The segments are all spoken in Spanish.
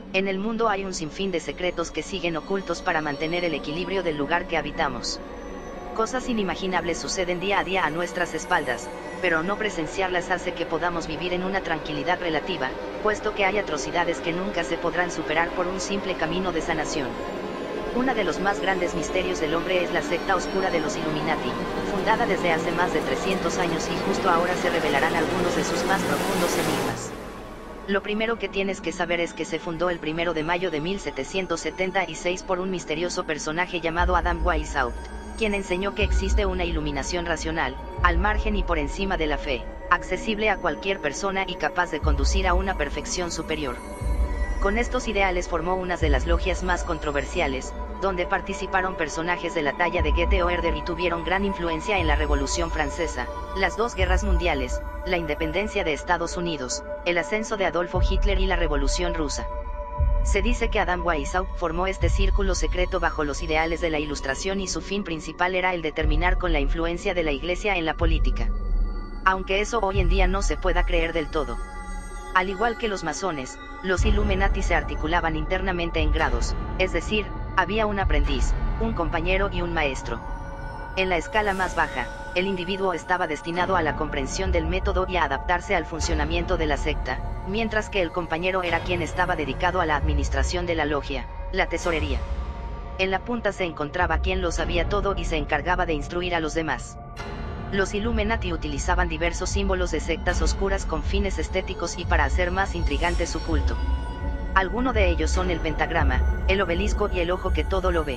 En el mundo hay un sinfín de secretos que siguen ocultos para mantener el equilibrio del lugar que habitamos. Cosas inimaginables suceden día a día a nuestras espaldas, pero no presenciarlas hace que podamos vivir en una tranquilidad relativa, puesto que hay atrocidades que nunca se podrán superar por un simple camino de sanación. Uno de los más grandes misterios del hombre es la secta oscura de los Illuminati, fundada desde hace más de 300 años y justo ahora se revelarán algunos de sus más profundos enigmas. Lo primero que tienes que saber es que se fundó el 1 de mayo de 1776 por un misterioso personaje llamado Adam Weishaupt, quien enseñó que existe una iluminación racional, al margen y por encima de la fe, accesible a cualquier persona y capaz de conducir a una perfección superior. Con estos ideales formó una de las logias más controversiales, donde participaron personajes de la talla de Goethe o Herder y tuvieron gran influencia en la Revolución Francesa, las dos guerras mundiales, la independencia de Estados Unidos, el ascenso de Adolfo Hitler y la Revolución Rusa. Se dice que Adam Weishaupt formó este círculo secreto bajo los ideales de la Ilustración y su fin principal era el de terminar con la influencia de la Iglesia en la política. Aunque eso hoy en día no se pueda creer del todo. Al igual que los masones, los Illuminati se articulaban internamente en grados, es decir, había un aprendiz, un compañero y un maestro. En la escala más baja, el individuo estaba destinado a la comprensión del método y a adaptarse al funcionamiento de la secta, mientras que el compañero era quien estaba dedicado a la administración de la logia, la tesorería. En la punta se encontraba quien lo sabía todo y se encargaba de instruir a los demás. Los Illuminati utilizaban diversos símbolos de sectas oscuras con fines estéticos y para hacer más intrigante su culto. Algunos de ellos son el pentagrama, el obelisco y el ojo que todo lo ve.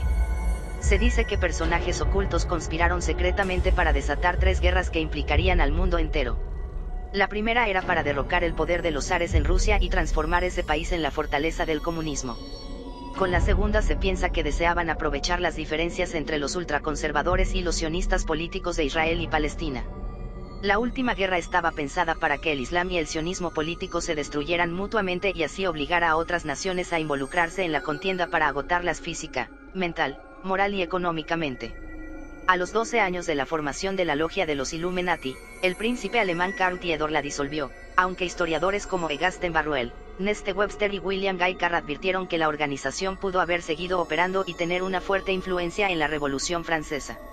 Se dice que personajes ocultos conspiraron secretamente para desatar 3 guerras que implicarían al mundo entero. La primera era para derrocar el poder de los zares en Rusia y transformar ese país en la fortaleza del comunismo. Con la segunda se piensa que deseaban aprovechar las diferencias entre los ultraconservadores y los sionistas políticos de Israel y Palestina. La última guerra estaba pensada para que el Islam y el sionismo político se destruyeran mutuamente y así obligar a otras naciones a involucrarse en la contienda para agotarlas física, mental, moral y económicamente. A los 12 años de la formación de la logia de los Illuminati, el príncipe alemán Karl Theodor la disolvió, aunque historiadores como Egasten Barruel, Neste Webster y William Guy Carr advirtieron que la organización pudo haber seguido operando y tener una fuerte influencia en la Revolución Francesa.